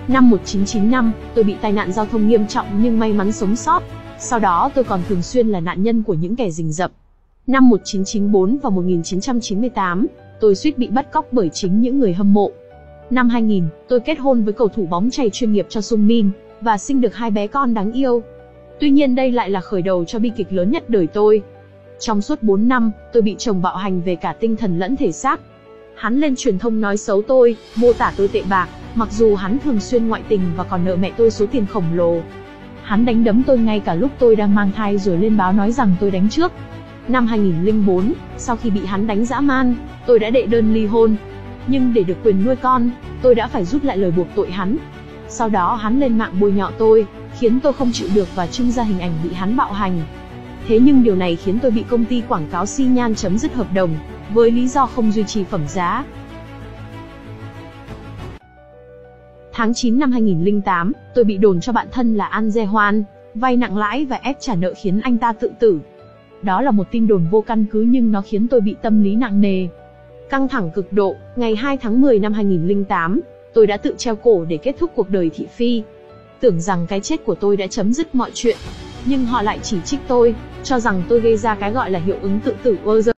Năm 1995, tôi bị tai nạn giao thông nghiêm trọng nhưng may mắn sống sót. Sau đó tôi còn thường xuyên là nạn nhân của những kẻ rình rập. Năm 1994 và 1998, tôi suýt bị bắt cóc bởi chính những người hâm mộ. Năm 2000, tôi kết hôn với cầu thủ bóng chày chuyên nghiệp Cho Sung Min và sinh được 2 bé con đáng yêu. Tuy nhiên đây lại là khởi đầu cho bi kịch lớn nhất đời tôi. Trong suốt 4 năm, tôi bị chồng bạo hành về cả tinh thần lẫn thể xác. Hắn lên truyền thông nói xấu tôi, mô tả tôi tệ bạc, mặc dù hắn thường xuyên ngoại tình và còn nợ mẹ tôi số tiền khổng lồ. Hắn đánh đấm tôi ngay cả lúc tôi đang mang thai rồi lên báo nói rằng tôi đánh trước. Năm 2004, sau khi bị hắn đánh dã man, tôi đã đệ đơn ly hôn. Nhưng để được quyền nuôi con, tôi đã phải rút lại lời buộc tội hắn. Sau đó hắn lên mạng bôi nhọ tôi, khiến tôi không chịu được và trưng ra hình ảnh bị hắn bạo hành. Thế nhưng điều này khiến tôi bị công ty quảng cáo xi nhan chấm dứt hợp đồng, với lý do không duy trì phẩm giá. Tháng 9 năm 2008, tôi bị đồn cho bạn thân là An Jae-hwan vay nặng lãi và ép trả nợ khiến anh ta tự tử. Đó là một tin đồn vô căn cứ nhưng nó khiến tôi bị tâm lý nặng nề. Căng thẳng cực độ, ngày 2 tháng 10 năm 2008, tôi đã tự treo cổ để kết thúc cuộc đời thị phi. Tưởng rằng cái chết của tôi đã chấm dứt mọi chuyện, nhưng họ lại chỉ trích tôi, cho rằng tôi gây ra cái gọi là hiệu ứng tự tử.